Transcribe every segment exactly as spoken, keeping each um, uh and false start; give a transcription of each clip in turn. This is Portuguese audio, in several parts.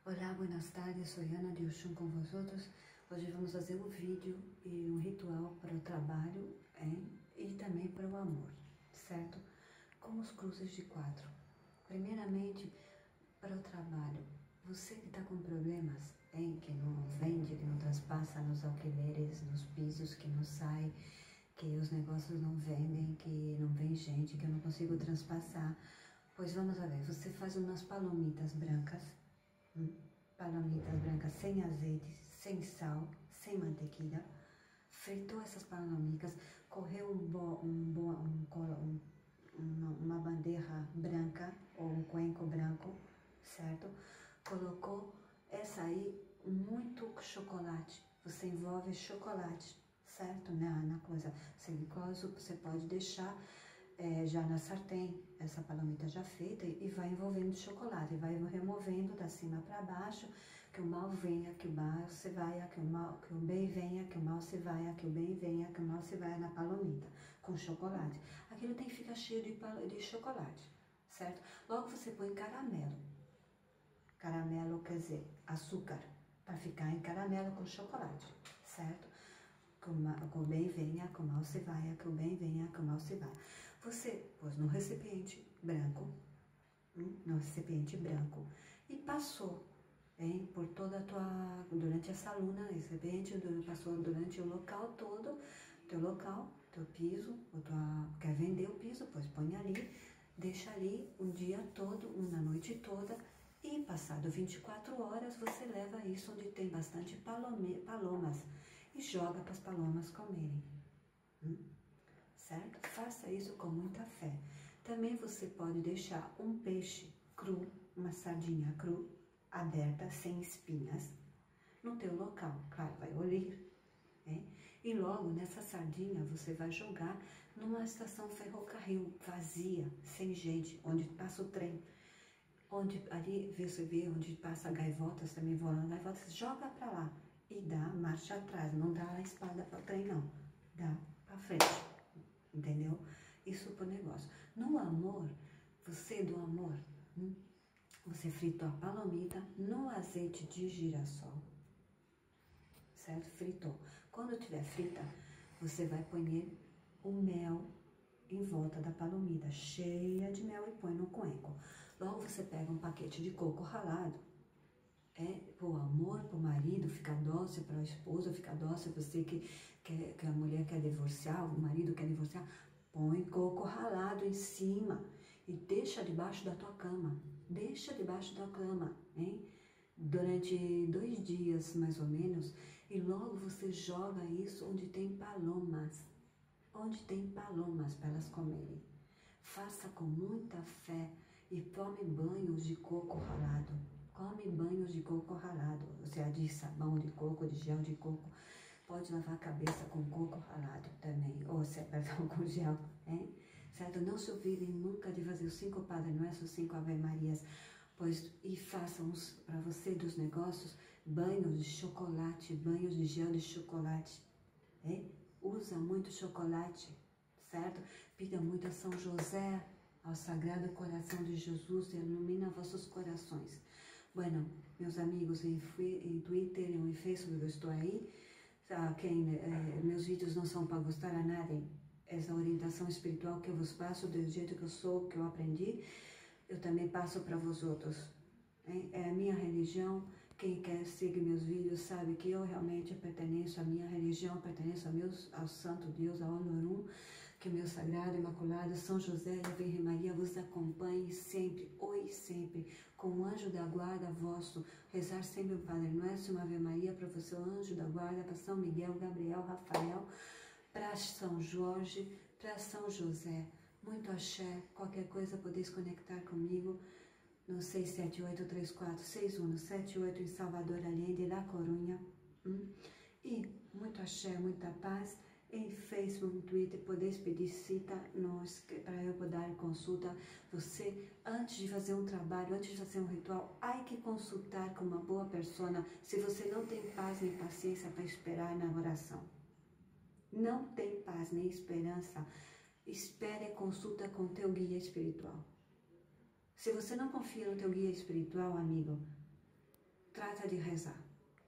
Olá, buenas tardes, sou Ana de Oxum com vosotros. Hoje vamos fazer um vídeo e um ritual para o trabalho hein? E também para o amor, certo? Com os cruzes de quatro. Primeiramente, para o trabalho, você que está com problemas, hein? Que não vende, que não transpassa nos alquileres, nos pisos, que não sai, que os negócios não vendem, que não vem gente, que eu não consigo transpassar. Pois vamos lá ver, você faz umas palomitas brancas, hum, palomitas brancas sem azeite, sem sal, sem mantequilla, fritou essas palomitas, correu um bo, um bo, um, um, uma, uma bandeja branca ou um cuenco branco, certo? Colocou essa aí, muito chocolate, você envolve chocolate, certo? Na, na coisa, sem coisa, você pode deixar É, já na sartén, essa palomita já feita, e vai envolvendo chocolate, vai removendo da cima para baixo, que o mal venha, que o mal se vai, que o, mal, que o bem venha, que o mal se vai, que o bem venha, que o mal se vai na palomita, com chocolate. Aquilo tem que ficar cheio de, de chocolate, certo? Logo você põe caramelo, caramelo quer dizer açúcar, para ficar em caramelo com chocolate, certo? Que o bem venha, que o mal se vai, que o bem venha, que o mal se vai. Você pôs no recipiente branco, hum, no recipiente branco, e passou, hein, por toda a tua, durante essa luna, recipiente, passou durante o local todo, teu local, teu piso, ou tua, quer vender o piso, pois põe ali, deixa ali um dia todo, uma noite toda, e passado vinte e quatro horas, você leva isso onde tem bastante palome, palomas, e joga para as palomas comerem. Hum? Certo? Faça isso com muita fé. Também você pode deixar um peixe cru, uma sardinha cru, aberta, sem espinhas, no teu local. Claro, vai olhar. Né? E logo nessa sardinha você vai jogar numa estação ferrocarril vazia, sem gente, onde passa o trem. Onde ali, você vê onde passa gaivotas, também voando gaivotas, joga para lá. E dá marcha atrás, não dá a espada para o trem não, dá para frente, entendeu? Isso pro negócio. No amor, você do amor, hum, você fritou a palomita no azeite de girassol, certo? Fritou. Quando tiver frita, você vai pôr o mel em volta da palomita, cheia de mel, e põe no cuenco. Logo você pega um paquete de coco ralado, é, pro amor, pro marido, ficar dócil, para a esposa ficar dócil, você que, que, que a mulher quer divorciar, o marido quer divorciar, põe coco ralado em cima e deixa debaixo da tua cama, deixa debaixo da cama, hein? Durante dois dias, mais ou menos, e logo você joga isso onde tem palomas, onde tem palomas para elas comerem. Faça com muita fé e tome banhos de coco ralado. Come banhos de coco ralado, ou seja, de sabão de coco, de gel de coco. Pode lavar a cabeça com coco ralado também, ou seja, perdão, com gel, hein? Certo? Não se ouvirem nunca de fazer os cinco Padre Nosso, os cinco Ave Marias, pois, e façam para você dos negócios banhos de chocolate, banhos de gel de chocolate, hein? Usa muito chocolate, certo? Pida muito a São José, ao Sagrado Coração de Jesus, ilumina vossos corações. Bueno, meus amigos, em, em Twitter e em Facebook eu estou aí. Ah, quem, eh, meus vídeos não são para gostar a nada. Essa orientação espiritual que eu vos passo, do jeito que eu sou, que eu aprendi, eu também passo para vós outros. Hein? É a minha religião. Quem quer seguir meus vídeos sabe que eu realmente pertenço à minha religião, pertenço a meus, ao Santo Deus, ao Honorum, que o meu Sagrado, Imaculado, São José e a Virgem Maria vos acompanhe sempre, hoje sempre, com o anjo da guarda vosso, rezar sempre o Padre Nosso, uma Ave Maria, para você, o anjo da guarda, para São Miguel, Gabriel, Rafael, para São Jorge, para São José. Muito axé, qualquer coisa podeis conectar comigo no seis sete oito três quatro seis um sete oito em Salvador Allende, La Corunha. Hum? E muito axé, muita paz. Em Facebook, no Twitter, podeis pedir cita para eu poder dar consulta. Você, antes de fazer um trabalho, antes de fazer um ritual, há que consultar com uma boa persona se você não tem paz nem paciência para esperar na oração. Não tem paz nem esperança, espere a consulta com teu guia espiritual. Se você não confia no teu guia espiritual, amigo, trata de rezar.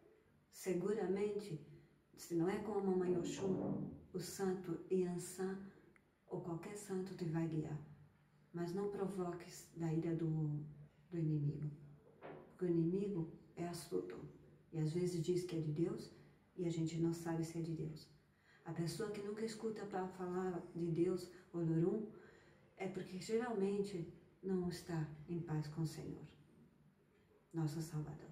Seguramente, se não é com a mamãe Oxum, o santo Iansã ou qualquer santo te vai guiar. Mas não provoques da ira do, do inimigo. Porque o inimigo é astuto. E às vezes diz que é de Deus e a gente não sabe se é de Deus. A pessoa que nunca escuta para falar de Deus, Olorum, é porque geralmente não está em paz com o Senhor, nosso Salvador.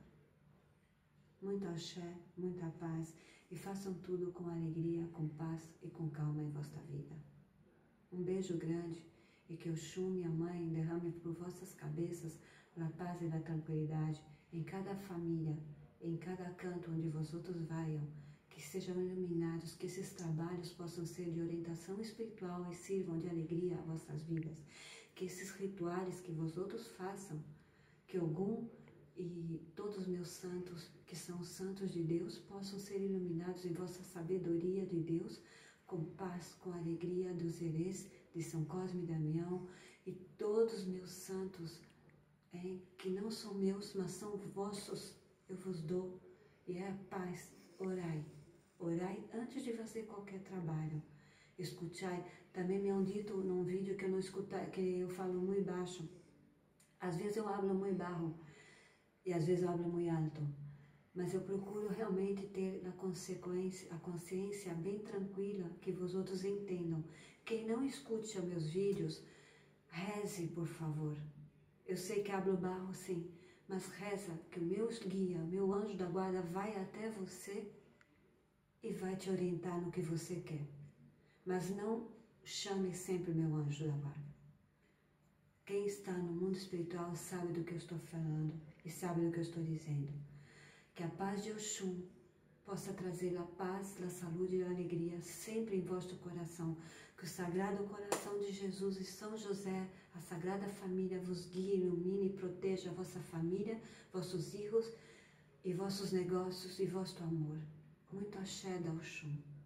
Muito axé, muita paz, e façam tudo com alegria, com paz e com calma em vossa vida. Um beijo grande e que Oxum, minha mãe, derrame por vossas cabeças a paz e a tranquilidade em cada família, em cada canto onde vosotros vaiam, que sejam iluminados, que esses trabalhos possam ser de orientação espiritual e sirvam de alegria a vossas vidas. Que esses rituais que vosotros façam, que Ogum e todos os meus santos, que são os santos de Deus, possam ser iluminados em vossa sabedoria de Deus, com paz, com alegria dos herês de São Cosme e Damião, e todos os meus santos, hein, que não são meus, mas são vossos, eu vos dou, e é a paz. Orai, orai antes de fazer qualquer trabalho. Escutai, também me han dito num vídeo que eu não escuta, que eu falo muito baixo. Às vezes eu hablo muito baixo, e às vezes eu hablo muito alto. Mas eu procuro realmente ter a consequência, a consciência bem tranquila, que vós outros entendam. Quem não escute os meus vídeos, reze, por favor. Eu sei que hablo barro, sim, mas reza que o meu guia, meu anjo da guarda vai até você e vai te orientar no que você quer. Mas não chame sempre meu anjo da guarda. Quem está no mundo espiritual sabe do que eu estou falando e sabe do que eu estou dizendo. Que a paz de Oxum possa trazer a paz, a saúde e a alegria sempre em vosso coração. Que o Sagrado Coração de Jesus e São José, a Sagrada Família, vos guie, ilumine e proteja a vossa família, vossos filhos e vossos negócios e vosso amor. Muito axé da Oxum.